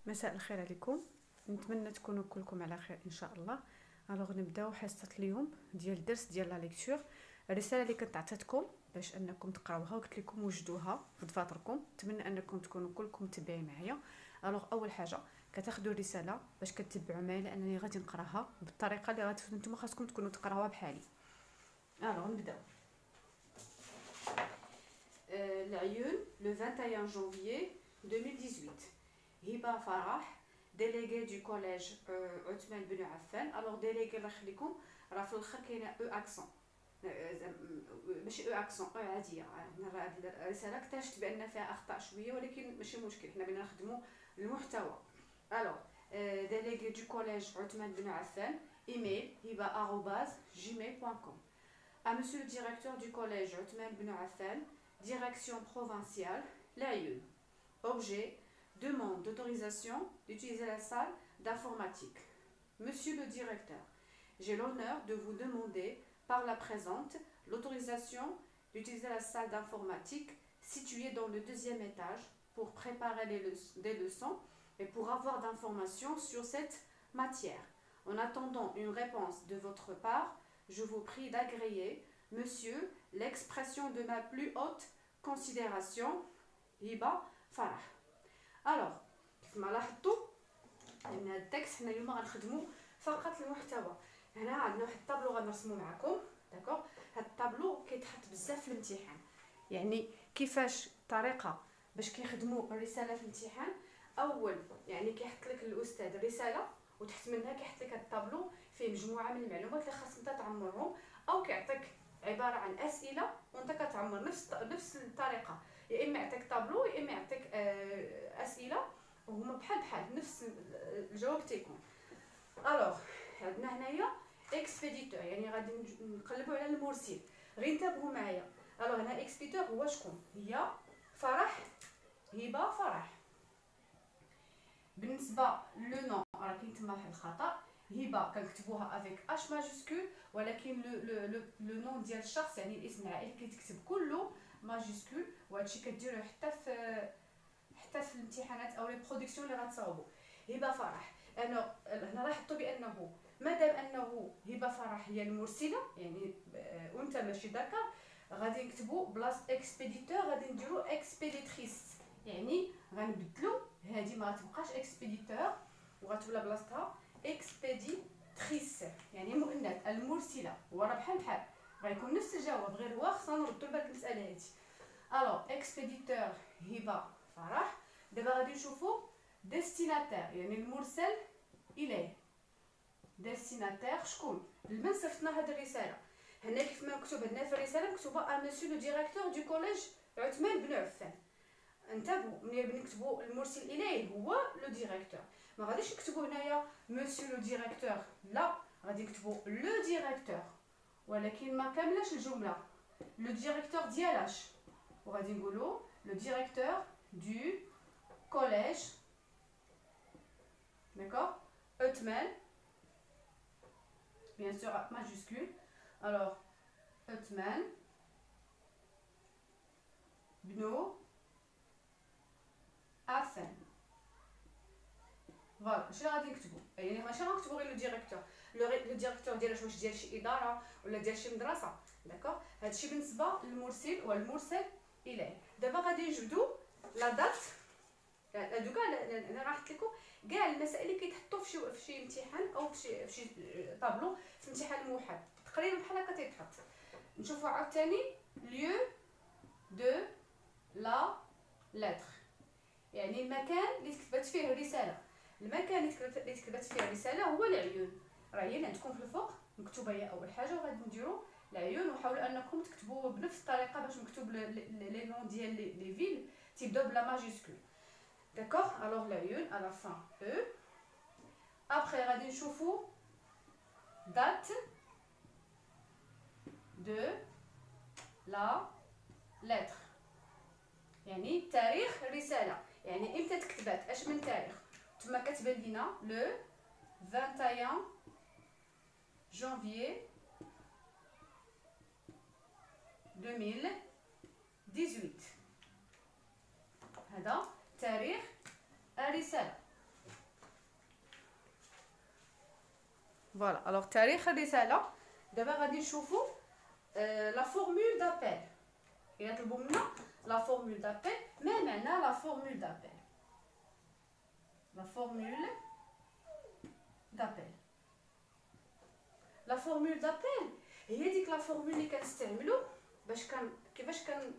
مساء الخير عليكم. نتمنى تكونوا كلكم على خير ان شاء الله. الوغ نبداو حصه اليوم ديال الدرس ديال لا ليكتور. الرساله اللي كنت عطيتكم باش انكم تقراوها وقلت لكم وجدوها في دفاتركم، نتمنى انكم تكونوا كلكم متبعين معايا. الوغ اول حاجه كتاخذوا الرساله باش كتبعوا معايا لانني غادي نقراها بالطريقه اللي نتوما خاصكم تكونوا تقراوها بحالي. الوغ نبداو. العيون لو 21 janvier 2018. هبه فرح délégué du collège عثمان بن عفان. الوغ délégué الله يخليكم راه في الاخر كاينه او اكسون، ماشي او اكسون او عاديه. هنا هاد الرساله اكتشفت بان فيها اخطاء شويه ولكن ماشي مشكل، حنا بغينا نخدموا المحتوى. الوغ délégué du collège عثمان بن عفان، ايميل hiba@gmail.com. à monsieur le directeur du collège عثمان بن عفان, direction provinciale l'Aïeul. Objet: demande d'autorisation d'utiliser la salle d'informatique. Monsieur le directeur, j'ai l'honneur de vous demander par la présente l'autorisation d'utiliser la salle d'informatique située dans le 2e étage pour préparer des leçons et pour avoir d'informations sur cette matière. En attendant une réponse de votre part, je vous prie d'agréer, monsieur, l'expression de ma plus haute considération, Hiba Farah. الوغ كيف ما لاحظتوا ان هاد التكست حنا اليوم غنخدموا فقط المحتوى. هنا عندنا واحد الطابلو غنرسمو معكم، داكوغ. هاد الطابلو كيتحط بزاف في الامتحان، يعني كيفاش الطريقه باش كيخدموا الرساله في الامتحان. اول يعني كيحط لك الاستاذ الرساله وتحت منها كيحط لك هاد الطابلو فيه مجموعه من المعلومات اللي خاصك انت تعمرهم، او كيعطيك عباره عن اسئله وانت كتعمر نفس الطريقه. يا اما يعطيك طابلو يا اما يعطيك اسئله وهما بحال نفس الجواب تيكون. الوغ عندنا هنايا اكسبيديتور، يعني غادي نقلبوا على المرسل. غير انتبهوا معايا. الوغ هنا اكسبيديتور هو شكون؟ هي فرح، هبه فرح. بالنسبه لو نون راه كاين تما واحد الخطا، هبه كنكتبوها افيك اش ماجيسكول، ولكن لو نون ديال الشخص يعني الاسم العائلي كيتكتب كله ماجيسكول، وهادشي كديروه حتى في الامتحانات او لي برودكسيون اللي غتصاوبوا. هبه فرح، انا هنا لاحظتوا بانه مادام انه هبه فرح هي المرسله يعني انثى ماشي ذكر، غادي نكتبوا بلاصه اكسبيديتور غادي نديرو اكسبيديتريس، يعني غنبدلوا هذه ما غتبقاش اكسبيديتور وغتولى بلاصتها اكسبيديتريس يعني مؤنث المرسله. هو راه بحال غيكون نفس الجواب، غير هو خصنا نردوا لبالك المساله هذه. الوغ اكسبيديتور هبه فرح. دابا غادي نشوفوا ديستيناتير يعني المرسل اليه. ديستيناتير شكون؟ لمن صيفطنا هذه الرساله؟ هنا كيف ما مكتوب عندنا في الرساله مكتوبه مسيو لو ديريكتور دو كوليج عثمان بن عفان. انتبهوا ملي بنكتبوا المرسل اليه هو لو ديريكتور، ما غاديش نكتبوا هنايا مسيو لو ديريكتور، لا غادي نكتبوا لو ديريكتور، ولكن ما كاملاش الجمله. لو ديريكتور ديالاش؟ وغادي نقولوا لو ديريكتور دو كوليج، d'accord, عثمان bien sûr majuscule. alors عثمان بنو عفان. فوالا شنو غادي نكتبوا؟ يعني ماشي غنكتبوا غير لو ديريكتور. لو ديريكتور ديال واش ديال شي اداره ولا ديال شي مدرسه، داكوغ. هادشي بالنسبه للمرسل والمرسل اليه. دابا غادي نجبدوا لا دات. دوكا انا راح حط لكم كاع المسائل اللي كيتحطوا في شي امتحان او في شي طابلو في الامتحان الموحد، تقريبا بحال هكا تيتحط. نشوفوا عاوتاني ليو دو لا لتر، يعني المكان اللي تكتبت فيه الرساله. المكان اللي تكتبت فيه الرساله هو العيون، راه هي اللي عندكم في الفوق مكتوبه هي اول حاجه، وغادي نديروا العيون. وحاولوا انكم تكتبوا بنفس الطريقه باش مكتوب لي نون ديال لي فيل تيبداو بلا ماجيسكول، d'accord. alors l'ayun à la fin E. après غادي نشوفوا date de la lettre يعني تاريخ الرساله، يعني امتى تكتبات، اش من تاريخ. تما كتبان لينا لو 21 janvier 2018. هذا تاريخ الرسالة. فوالا. الوغ تاريخ الرساله دابا غادي نشوفوا لا فورمول دابيل. الا طلبوا منا لا فورمول دابيل، ما معنى لا فورمول دابيل؟ لا فورمول دابيل، لا فورمول دابيل هي ديك لا فورمول اللي كنستعملوا باش كيفاش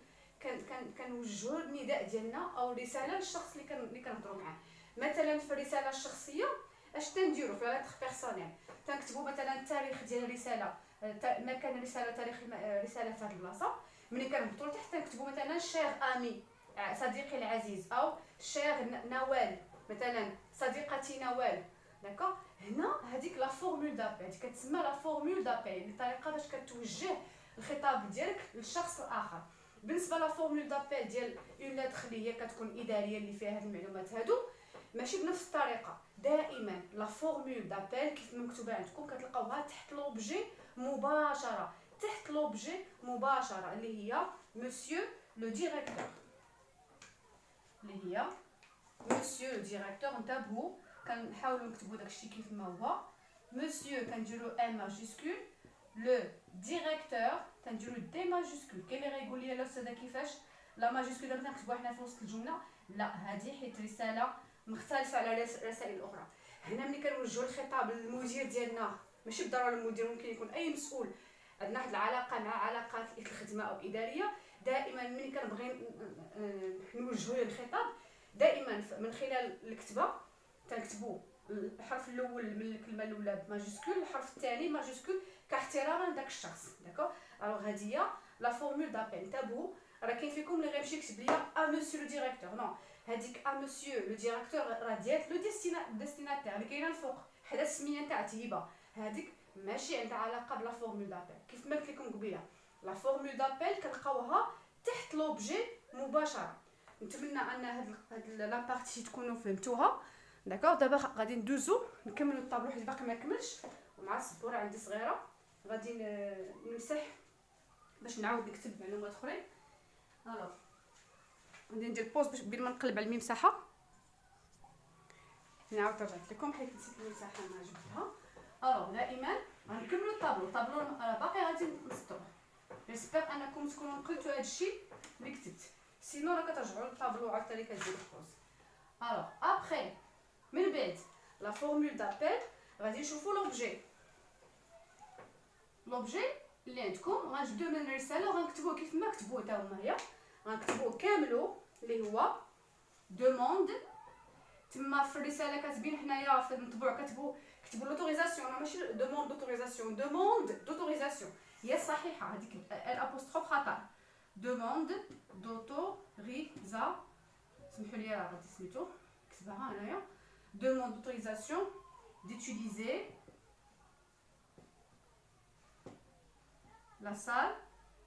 كنوجهوا النداء ديالنا او الرساله للشخص اللي كنهضروا معاه. مثلا في الرساله الشخصيه اش تنديروا في لاتر بيرسونيل؟ تنكتبوا مثلا التاريخ ديال الرساله، مكان الرساله، تاريخ الرساله في هذه البلاصه. ملي كنهبطوا لتحت تنكتبوا مثلا شير امي، صديقي العزيز، او شير نوال، مثلا صديقتي نوال. داكوغ. هنا هذيك لا فورمول دابيل هذيك كتسمى لا فورمول دابيل، الطريقه باش كتوجه الخطاب ديالك للشخص الاخر. بالنسبه لا فورمول دابيل ديال اون لتر اللي هي كتكون اداريه اللي فيها هاد المعلومات هادو، ماشي بنفس الطريقه. دائما لا فورمول دابيل كيف ما مكتوبه عندكم كتلقاوها تحت لوبجي مباشره، تحت لوبجي مباشره اللي هي مسيو لو ديريكتور، اللي هي مسيو لو ديريكتور. انتبهوا كنحاولوا نكتبوا داكشي كيف ما هو. مسيو كنديروا ام ماجيسكول، لو ديريكتور كنديروا دي ماجيسكول. كاين اللي غايقول لي لا استاذه كيفاش لا ماجيسكول دابا نكتبوها حنا في وسط الجمله؟ لا، هذه حيت رساله مختلفه على الرسائل الاخرى. هنا ملي كنوجهوا الخطاب للمدير ديالنا، ماشي بالضروره المدير، ممكن يكون اي مسؤول عندنا واحد العلاقه مع علاقات الخدمه او اداريه، دائما ملي كنبغي نوجهوا الخطاب دائما من خلال الكتابه تنكتبوا الحرف الاول من الكلمه الاولى بماجيسكول، الحرف الثاني ماجيسكول كاحتراما لذاك الشخص. داكوغ. الوغ هذه هي لا فورمول دابيل. انتبهوا راه كاين فيكم اللي غيمشي يكتب ليا ا مسيو لو ديريكتور، نو، هذيك ا مسيو لو ديريكتور راه ديال لو ديستيناتير اللي كاينه الفوق حدا السميه تاع هبه، هذيك ماشي عندها علاقه بلا فورمول دابيل. كيف ما قلت لكم قبيله لا فورمول دابيل كنلقاوها تحت لوبجي مباشره. نتمنى ان هاد لا بارتي تكونوا فهمتوها. داكوغ. دابا غادي ندوزو نكملوا الطابلو حيت باقي ما كملش، ومع السبوره عندي صغيره غادي نمسح باش نعاود نكتب معلومات اخرين. الوغ غادي ندير بوز باش بين ما نقلب على المساحه نعاود رجعت لكم حيت نسيت المساحه ما جبتها. الوغ دائما غنكملوا الطابلو باقي غادي نسطروه. جيسبر انكم تكونوا نقلتوا هادشي اللي كتبت، سينو راه كترجعوا للطابلو عاوتاني كديروا بوز. الوغ ابخي من بعد لا فورمول دابيل غادي نشوفوا لوبجي. لوبجي اللي عندكم غنجبدوه من الرساله وغنكتبوه كيف ما كتبوه حتى هنايا، غنكتبوه كاملو اللي هو دوموند. تما في الرساله كاتبين حنايا في المطبوع كتبوا لوتوريزاسيون، ماشي دوموند دوتوريزاسيون، دوموند دوتوريزاسيون هي الصحيحه، هذيك الابوستروف خطا. دوموند دوتوريزا، سمحوا لي راه غادي سميتو كتبها هنايا. demande d'autorisation d'utiliser la salle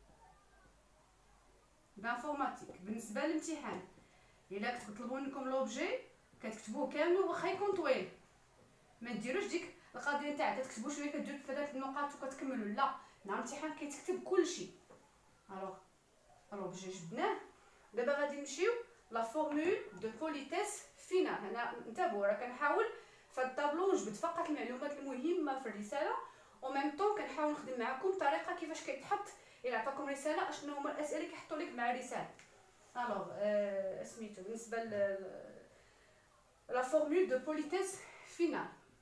d'informatique. بالنسبه للامتحان الا كتطلبوا منكم لوبجي كتكتبوه كامل واخا يكون طويل، ما ديروش ديك القضيه تاع كتكتبوا شويه كديروا 3 النقاط وكتكملوا، لا، مع الامتحان كيتكتب كلشي. الوغ لوبجي جبناه. دابا غادي نمشيو لا فورمول دو بوليتيس فينال. هنا انتبهوا راه كنحاول في الطابلو نجبد فقط المعلومات المهمه في الرساله، وميم طون كنحاول نخدم معكم طريقه كيفاش كيتحط الى عطاكم رساله اشنو هما الاسئله اللي كيحطوا لك مع الرساله. الوغ سميتو بالنسبه لا فورمول دو بوليتيس فينال.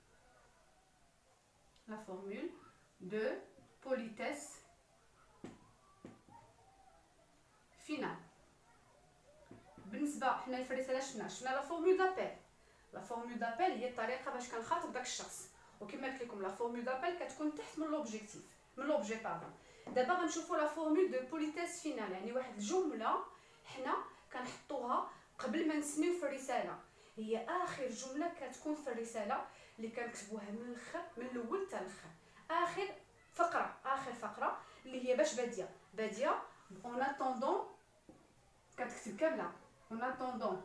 لا فورمول دو بوليتيس فينال. بالنسبه حنا في الرساله شفنا لا فورمول دابيل. لا فورمول دابيل هي الطريقه باش كنخاطب داك الشخص، وكما قلت لكم لا فورمول دابيل كتكون تحت من لوبجيكتيف، من لوبجي باردون. دابا غنشوفوا لا فورمول دو بوليتيس فينال، يعني واحد الجمله حنا كنحطوها قبل ما نسميو في الرساله، هي اخر جمله كتكون في الرساله اللي كنكتبوها من الاخر، من الاول حتى الاخر، اخر فقره اللي هي باش باديه اون اتوندون كتكتب كامله. En attendant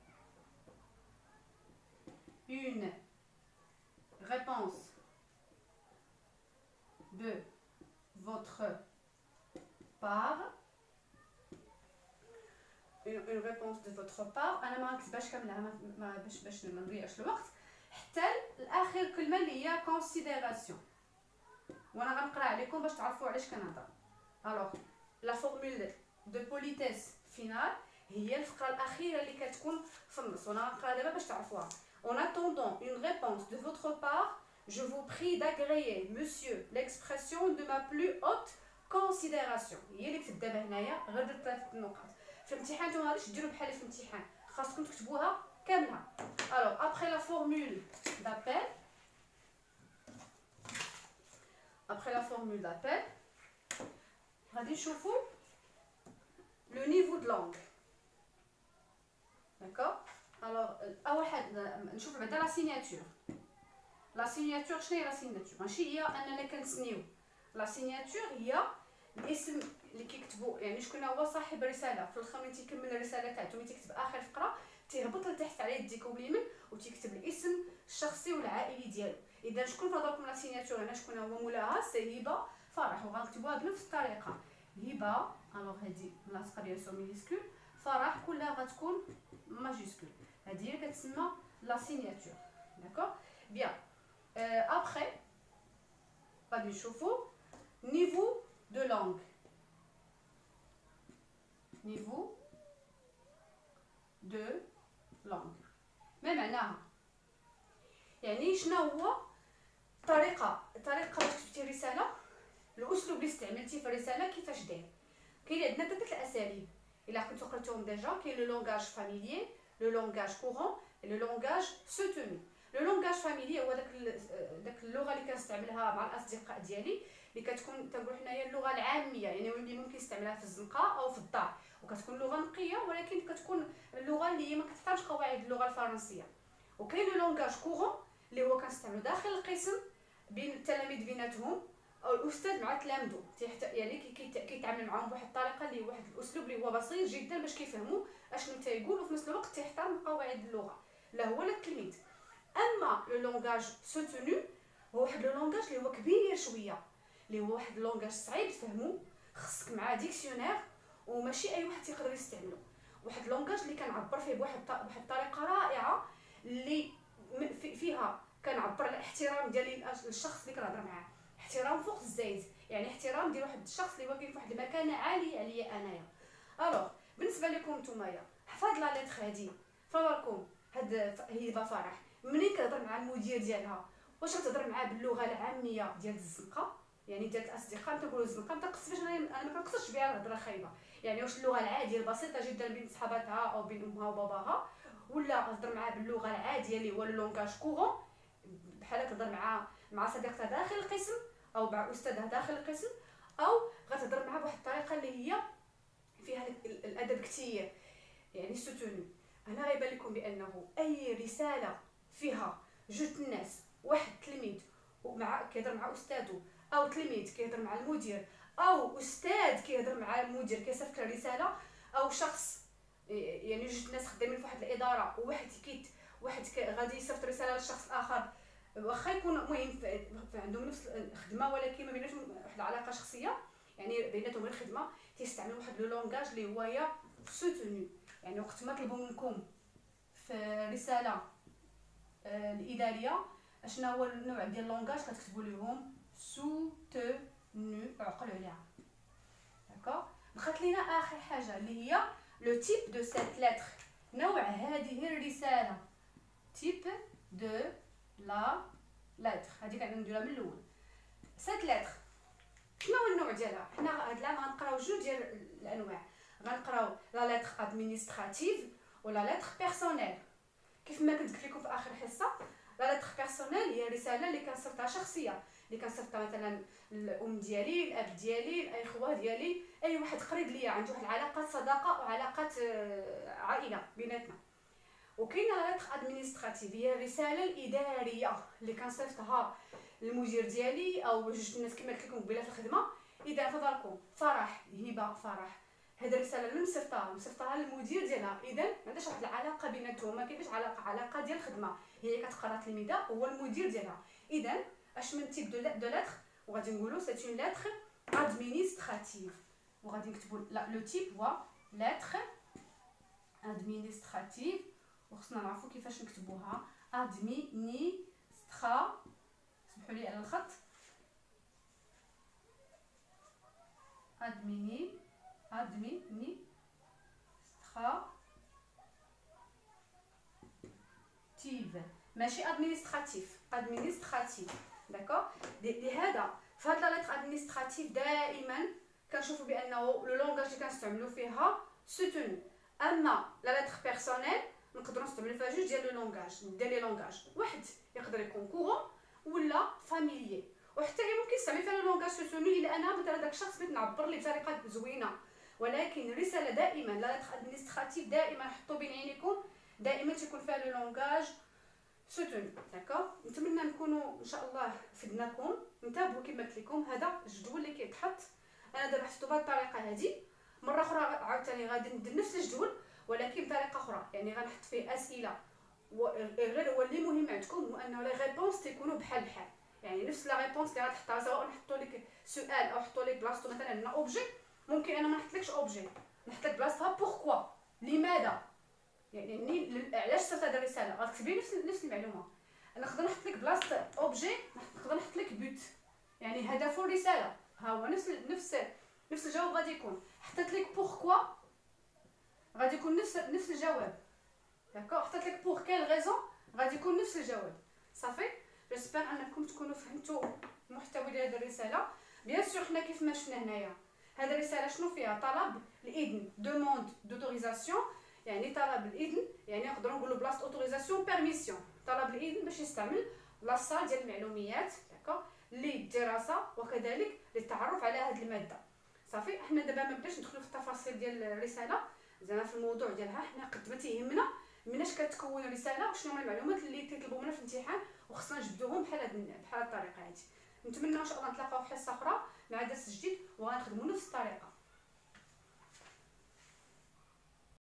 une réponse de votre part, une réponse de votre part. انا ما نكتبهاش كامله باش ما نضيعش الوقت. حتى الاخر كلمه اللي هي كونسيديراسيون. وانا غنقرا عليكم باش تعرفوا علاش كنهضر. الوغ لا فورمول دو بوليتيس فينال هي الفقره الاخيره اللي كتكون في النص، وانا غنقرا دابا باش تعرفوها. En attendant une réponse de votre part, je vous prie d'agréer, monsieur, l'expression de ma plus haute considération. هي اللي كتبت دابا هنايا، غير درت 3 نقاط. في الامتحان نتوما غاديش ديروا بحال في الامتحان، خاصكم تكتبوها كاملة. Alors après la formule d'appel, غادي نشوفوا le niveau de langue. D'accord. Alors اول حاجه نشوف بعدا لا سيناتور. لا سيناتور شنو هي لا سيناتور؟ ماشي هي اننا كنسنيو. لا سيناتور هي الاسم اللي كيكتبوا، يعني شكون هو صاحب الرساله. في الاخر ملي تيكمل الرساله تاعو ملي تكتب اخر فقره تيهبط لتحت على يديك واليمين وتكتب الاسم الشخصي والعائلي ديالو. اذا شكون في هضركم لا سيناتور هنا؟ شكون هو مولاها؟ سي هبه فرح. وغنكتبوها بنفس الطريقه هبه. الوغ هادي لاصقه ديال سو مينيسكول، فرح كلها غتكون ماجيسكول. هادي هي كتسمى لا سيناتور. داكوغ بيان. ابخي غادي نشوفوا نيفو دو لانغ. نيفو دو لانغ ما معناها؟ يعني شنو هو الطريقه باش كتبتي رساله، الاسلوب اللي استعملتي في الرساله كيفاش داير. كاين عندنا 3 الاساليب الا كنتو قريتوهم ديجا. كاين لو لونغاج فاميليي، لو لونغاج كورون، لو لونغاج سوتوني. لو لونغاج فاميليي هو داك اللغه اللي كنستعملها مع الاصدقاء ديالي، اللي كتكون تنقول حنايا اللغه العاميه، يعني اللي ممكن نستعملها في الزنقه او في الدار، وكتكون لغه نقيه ولكن كتكون اللغه اللي هي ما كتحتاجش قواعد اللغه الفرنسيه. وكاين لو لونغاج كورون اللي هو كنستعملو داخل القسم بين التلاميذ بيناتهم، او الاستاذ مع تلاميذه، يعني كيتعامل معاهم بواحد الطريقه اللي واحد الاسلوب اللي هو بسيط جدا باش كيفهموا اشنو تيقول، وفي نفس الوقت تيحترم قواعد اللغه لا هو لا التلميذ. اما لو لونغاج سوتونو هو واحد لو لونغاج اللي هو كبير شويه، اللي هو واحد لونغاج صعيب تفهمو، خصك معاه ديكسيونير وماشي اي واحد تيقدر يستعملو. واحد لونغاج اللي كنعبر فيه بواحد الطريقه رائعه، اللي فيها كنعبر على الاحترام ديالي للشخص اللي كنهضر معاه، احترام فوق الزايد، يعني احترام ديال واحد الشخص اللي واقف في واحد المكانه عاليه عليا انايا. الوغ بالنسبه لكم نتوما حفظ لا ليتر هادي فراكم هاد هبه فرح ملي كتهضر مع المدير ديالها واش كتهضر معاه باللغه العاميه ديال الزنقه، يعني ديال الاصدقاء تنقولوا الزنقه، ما تنقصش باش انا ما كنقصدش بها الهضره خايبه، يعني واش اللغه العاديه البسيطه جدا بين صحاباتها او بين امها وباباها، ولا غتهضر معاه باللغه العاديه اللي هو اللونغاج كورون بحال كتهضر مع صديقتها داخل القسم او مع استاذها داخل القسم، او غتهضر معاه بواحد الطريقه اللي هي فيها الادب كثير، يعني سوتوني. انا غيبان لكم بانه اي رساله فيها جوج الناس، واحد تلميذ ومع كيهضر مع استاذه، او تلميذ كيهضر مع المدير، او استاذ كيهضر مع المدير كيصيفط له رساله، او شخص يعني جوج ناس خدامين في واحد الاداره وواحد غادي يصيفط رساله للشخص الاخر، واخا يكون مهم عندهم نفس الخدمه ولكن ما بيناتهم واحد العلاقه شخصيه، يعني بيناتهم غير خدمه، تيستعملوا واحد لو لونغاج اللي هو يا سوتوني. يعني وقت ما طلبوا منكم في رساله الاداريه اشنا هو النوع ديال اللونغاج كتكتبوا لهم سوتوني، عقلوا عليها. داكوغ. بقات لينا اخر حاجه اللي هي لو تيب دو سيت لتر، نوع هذه الرساله، تيب دو لا لتر، هذه كنديرها من الاول. سيت لتر شنو هو النوع ديالها؟ حنا هاد العام غنقراو جوج ديال الانواع، غنقراو لا لتر ادمينستراتيف ولا لتر بيرسونيل. كيف ما كنت قلت لكم في اخر حصه، لا لتر بيرسونيل هي رساله اللي كنصيفطها شخصيه، اللي كنصيفطها مثلا الام ديالي، الاب ديالي، اي خوه ديالي، اي واحد قريب ليا عنده واحد العلاقه صداقه وعلاقه عائله بيناتنا. وكاينه لا لتر ادمينستراتيف هي الرساله الاداريه اللي كنصيفطها للمدير ديالي او جوج الناس كما قلت لكم قبيله في الخدمه. اذا فضلكم فرح هبه فرح، هذه الرساله اللي مصيفطاها للمدير ديالها، اذا ما عندهاش واحد العلاقه بيناتهم، ما كاينش علاقه ديال الخدمه، هي كتقرا تلميذه هو المدير ديالها. اذا اش من تيب دو لتر، وغادي نقولوا سي اون لتر ادمينستراتيف، وغادي نكتبوا لو تيب هو لتر ادمينستراتيف، وخصنا نعرفوا كيفاش نكتبوها ادمينيسترا، سمحوا لي على الخط، ادمينيستراتيف، ماشي ادمينستراتيف داكوغ. لهذا فهاد لا لتر ادمينستراتيف دائما كنشوفوا بانه لو لونغاج اللي كنستعملوا فيها سوتونو. اما لا لتر بيرسونيل نقدروا نستعملوا فيها جوج ديال لو لونغاج، ديال لي لونغاج، واحد يقدر يكون كورون ولا فاميليي، وحتى ممكن نستعمل فيها لو لونغاج سوتونو الا انا مثلا داك الشخص بغيت نعبر ليه بطريقه زوينه. ولكن الرساله دائما لا لتر ادمينستراتيف دائما حطوا بين عينيكم دائما تيكون فيها لو لونغاج سوتونو داكوغ. نتمنى نكونوا ان شاء الله فدناكم. نتابعوا كما قلت لكم هذا الجدول اللي كيتحط، انا دابا حطيتو بهذه الطريقه هذه. مره اخرى عاوتاني غادي ندير نفس الجدول ولكن بطريقه اخرى، يعني غنحط فيه اسئله غير هو اللي مهم عندكم هو انه لي ريبونس تيكونوا بحال بحال، يعني نفس لا ريبونس اللي غتحطها سواء نحطوا لك سؤال او نحطوا لك بلاصتو مثلا هنا اوبجي، ممكن انا ما نحطلكش اوبجي نحط لك بلاصتها بوركوا، لماذا، يعني علاش صرت هذه الرساله غتكتبي نفس المعلومه. انا نقدر نحط لك بلاصه اوبجي نقدر نحط لك بوت، يعني هدف الرساله ها هو نفس الجواب غادي يكون. حطيت لك بوركوا غادي يكون نفس الجواب داكوغ. حطيت لك بور كيل ريزون غادي يكون نفس الجواب. صافي جيسبر انكم تكونوا فهمتوا المحتوى ديال هذه الرساله. بيان سور حنا كيف ما شفنا هنايا هذه الرساله شنو فيها؟ طلب الاذن، دوموند دوتوريزاسيون، يعني طلب الاذن، يعني نقدروا نقولوا بلاصه اوتوريزاسيون بيرميسيون، طلب الاذن باش يستعمل لاصال ديال المعلومات داكوغ للدراسه وكذلك للتعرف على هذه الماده. صافي حنا دابا ما بداش ندخلوا في التفاصيل ديال الرساله زعما في الموضوع ديالها، حنا قد ما تيهمنا مناش كتكون الرساله وشنو هما المعلومات اللي تيطلبوا منا في الامتحان وخصنا نجبدوهم بحال الطريقه هذه. نتمنى ان شاء الله نتلاقاو في حصه اخرى مع درس جديد وغنخدموا نفس الطريقه.